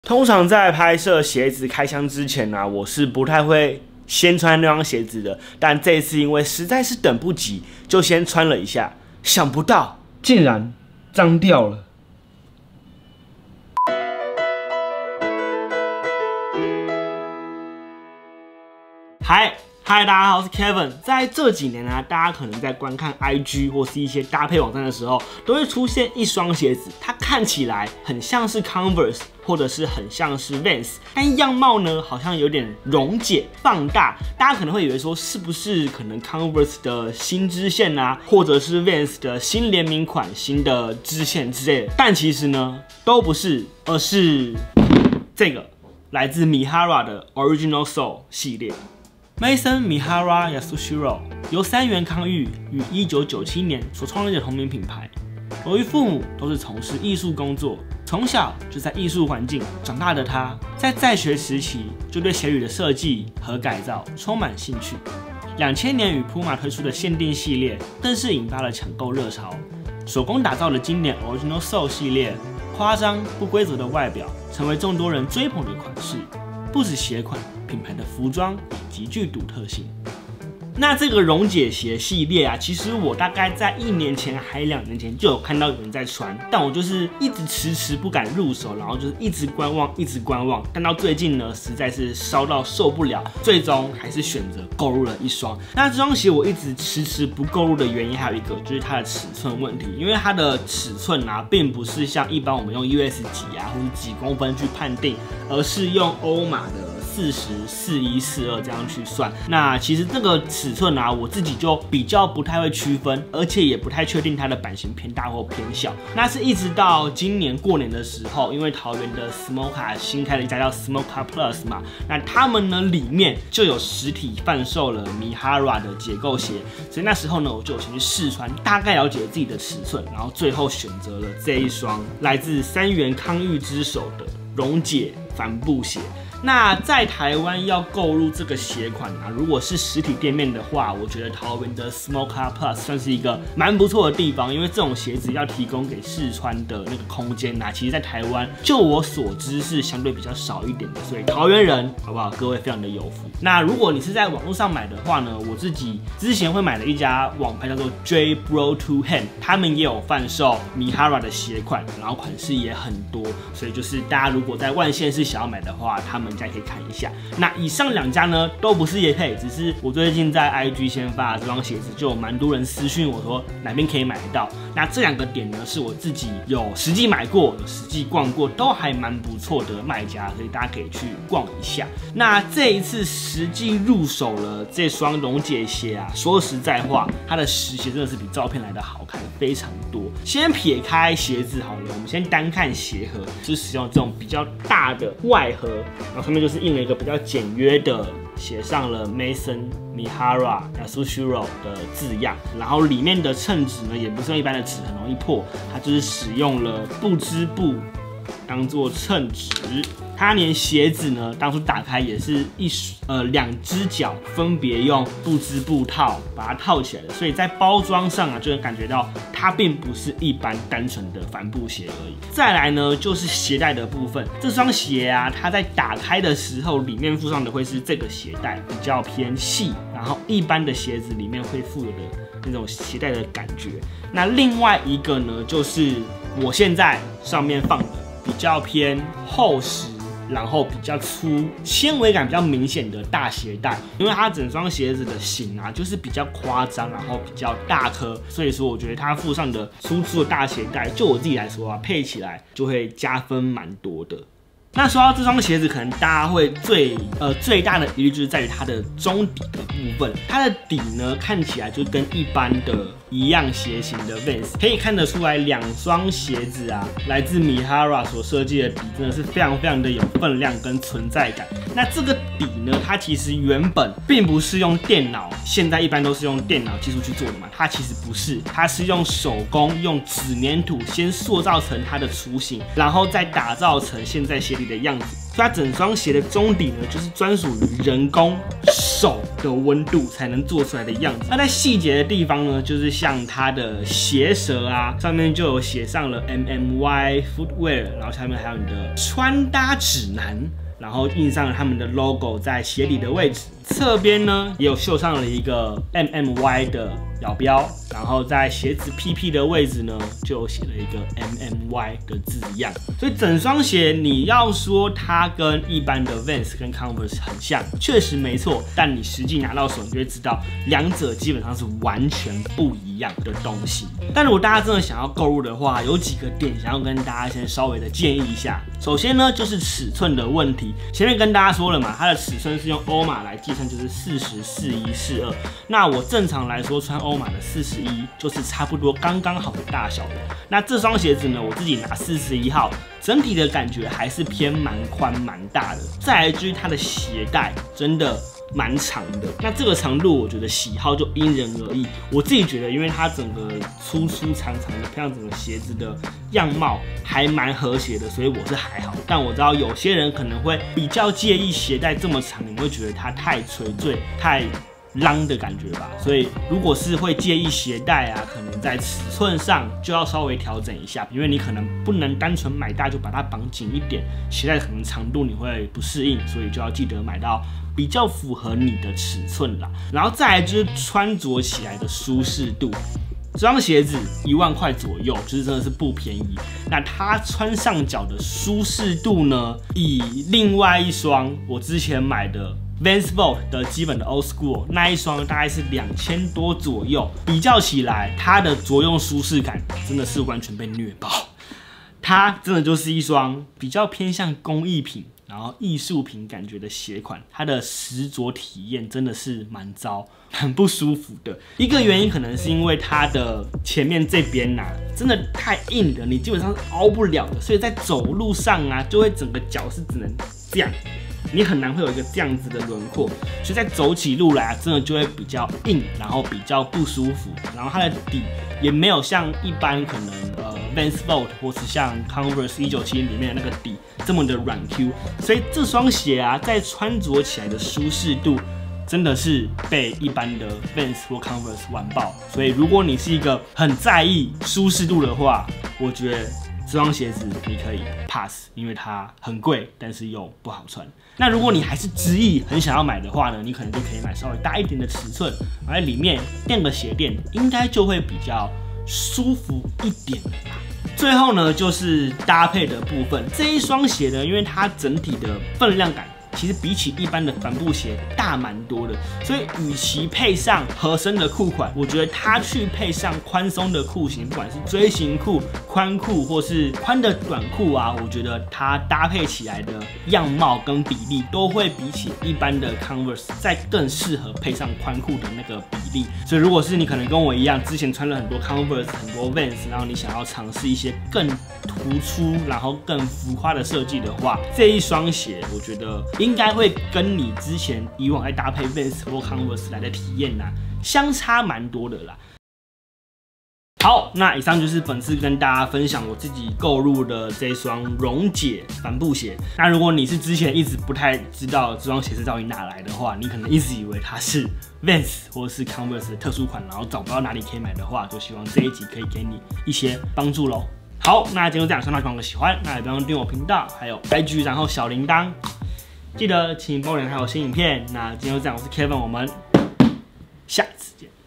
通常在拍摄鞋子开箱之前啊，我是不太会先穿那双鞋子的。但这一次因为实在是等不及，就先穿了一下，想不到竟然脏掉了。嗨，大家好，我是 Kevin。在这几年啊，大家可能在观看 IG 或是一些搭配网站的时候，都会出现一双鞋子，它看起来很像是 Converse， 或者是很像是 Vans， 但样貌呢好像有点溶解、放大。大家可能会以为说，是不是可能 Converse 的新支线啊，或者是 Vans 的新联名款、新的支线之类的？但其实呢，都不是，而是这个来自 Mihara 的 Original Soul 系列。Maison Mihara Yasushiro 由三原康裕于1997年所创立的同名品牌。由于父母都是从事艺术工作，从小就在艺术环境长大的他，在学时期就对鞋履的设计和改造充满兴趣。2000年与 Puma 推出的限定系列更是引发了抢购热潮。手工打造的经典 Original Soul 系列，夸张不规则的外表成为众多人追捧的款式。不止鞋款，品牌的服装也极具独特性。那这个溶解鞋系列啊，其实我大概在1年前还2年前就有看到有人在穿，但我就是一直迟迟不敢入手，然后就是一直观望，但到最近呢，实在是烧到受不了，最终还是选择购入了一双。那这双鞋我一直迟迟不购入的原因还有一个，就是它的尺寸问题，因为它的尺寸啊，并不是像一般我们用 US 几啊或者几公分去判定，而是用欧码的40、41、42这样去算。那其实这个尺寸啊，我自己就比较不太会区分，而且也不太确定它的版型偏大或偏小。那是一直到今年过年的时候，因为桃园的 Smoka 新开了一家叫 Smoka Plus 嘛，那他们呢里面就有实体贩售了 Mihara 的解构鞋，所以那时候呢我就先去试穿，大概了解自己的尺寸，然后最后选择了这一双来自三原康裕之手的溶解帆布鞋。那在台湾要购入这个鞋款啊，如果是实体店面的话，我觉得桃园的 Smoka Plus 算是一个蛮不错的地方，因为这种鞋子要提供给试穿的那个空间啊，其实在台湾就我所知是相对比较少一点的，所以桃园人好不好？各位非常的有福。那如果你是在网络上买的话呢，我自己之前会买的一家网牌叫做 J Bro to Hand， 他们也有贩售 Mihara 的鞋款，然后款式也很多，所以就是大家如果在万县市想要买的话，他们家可以看一下。那以上2家呢都不是业配，只是我最近在 IG 先发这双鞋子，就有蛮多人私讯我说哪边可以买得到。那这2个点呢是我自己有实际买过、有实际逛过，都还蛮不错的卖家，所以大家可以去逛一下。那这一次实际入手了这双溶解鞋啊，说实在话，它的实鞋真的是比照片来的好看非常多。先撇开鞋子好了，我们先单看鞋盒，是使用这种比较大的外盒，然后上面就是印了一个比较简约的，写上了 Maison Mihara Yasushiro 的字样，然后里面的衬纸呢，也不是用一般的纸很容易破，它就是使用了不织布当做衬纸。它连鞋子呢，当初打开也是2只脚分别用不织布套把它套起来的，所以在包装上啊，就能感觉到它并不是一般单纯的帆布鞋而已。再来呢，就是鞋带的部分，这双鞋啊，它在打开的时候，里面附上的会是这个鞋带，比较偏细，然后一般的鞋子里面会附有的那种鞋带的感觉。那另外一个呢，就是我现在上面放的比较偏厚实，然后比较粗，纤维感比较明显的大鞋带，因为它整双鞋子的型啊，就是比较夸张，然后比较大颗，所以说我觉得它附上的粗粗的大鞋带，就我自己来说啊，配起来就会加分蛮多的。那说到这双鞋子，可能大家会最大的疑虑就是在于它的中底的部分，它的底呢看起来就跟一般的一样鞋型的 Vans， 可以看得出来2双鞋子啊，来自 Mihara 所设计的底真的是非常非常的有分量跟存在感。那这个底呢，它其实原本并不是用电脑，现在一般都是用电脑技术去做的嘛，它其实不是，它是用手工用纸粘土先塑造成它的雏形，然后再打造成现在鞋底里的样子。所以它整双鞋的中底呢，就是专属于人工手的温度才能做出来的样子。那在细节的地方呢，就是像它的鞋舌啊，上面就有写上了 MMY Footwear， 然后下面还有你的穿搭指南。然后印上了他们的 logo 在鞋底的位置，侧边呢也有绣上了一个 MMY 的咬标，然后在鞋子屁屁的位置呢就写了一个 MMY 的字样。所以整双鞋你要说它跟一般的 Vans 跟 Converse 很像，确实没错，但你实际拿到手你就会知道，两者基本上是完全不一样的东西。但如果大家真的想要购入的话，有几个点想要跟大家先稍微的建议一下。首先呢，就是尺寸的问题。前面跟大家说了嘛，它的尺寸是用欧码来计算，就是40、41、42。那我正常来说穿欧码的41，就是差不多刚刚好的大小的。那这双鞋子呢，我自己拿41号，整体的感觉还是偏蛮宽蛮大的。再来就是它的鞋带，真的蛮长的，那这个长度我觉得喜好就因人而异。我自己觉得，因为它整个粗粗长长的，配上整个鞋子的样貌还蛮和谐的，所以我是还好。但我知道有些人可能会比较介意鞋带这么长，你会觉得它太垂坠、太浪的感觉吧。所以如果是会介意鞋带啊，可能在尺寸上就要稍微调整一下，因为你可能不能单纯买大就把它绑紧一点，鞋带可能长度你会不适应，所以就要记得买到比较符合你的尺寸啦。然后再来就是穿着起来的舒适度。这双鞋子1万块左右，就是真的是不便宜。那它穿上脚的舒适度呢？以另外一双我之前买的 Vans Vault 的基本的 Old School 那一双大概是2000多左右，比较起来，它的着用舒适感真的是完全被虐爆。它真的就是一双比较偏向工艺品，然后艺术品感觉的鞋款，它的实着体验真的是蛮糟、蛮不舒服的。一个原因可能是因为它的前面这边啊，真的太硬了，你基本上是凹不了的，所以在走路上啊，就会整个脚是只能这样。你很难会有一个这样子的轮廓，所以在走起路来啊，真的就会比较硬，然后比较不舒服。然后它的底也没有像一般可能Vans Vault 或是像 Converse 1970里面的那个底这么的软 Q， 所以这双鞋啊，在穿着起来的舒适度真的是被一般的 Vans 或 Converse 玩爆。所以如果你是一个很在意舒适度的话，我觉得这双鞋子你可以 pass， 因为它很贵，但是又不好穿。那如果你还是执意很想要买的话呢，你可能就可以买稍微大一点的尺寸，然后在里面垫个鞋垫，应该就会比较舒服一点了啦。最后呢，就是搭配的部分。这一双鞋呢，因为它整体的分量感其实比起一般的帆布鞋大蛮多的，所以与其配上合身的裤款，我觉得它去配上宽松的裤型，不管是锥形裤、宽裤或是宽的短裤啊，我觉得它搭配起来的样貌跟比例都会比起一般的 Converse 再更适合配上宽裤的那个比例。所以如果是你可能跟我一样，之前穿了很多 Converse、很多 Vans， 然后你想要尝试一些更突出然后更浮夸的设计的话，这一双鞋我觉得应该会跟你之前以往在搭配 Vans 或 Converse 来的体验啊，相差蛮多的啦。好，那以上就是本次跟大家分享我自己购入的这双溶解帆布鞋。那如果你是之前一直不太知道这双鞋是到底哪来的话，你可能一直以为它是 Vans 或是 Converse 的特殊款，然后找不到哪里可以买的话，就希望这一集可以给你一些帮助咯。好，那今天就这样，希望大家如果喜欢，那也不要忘了订阅我频道，还有 IG， 然后小铃铛。记得请帮我点开我新影片。那今天就这样，我是 Kevin， 我们下次见。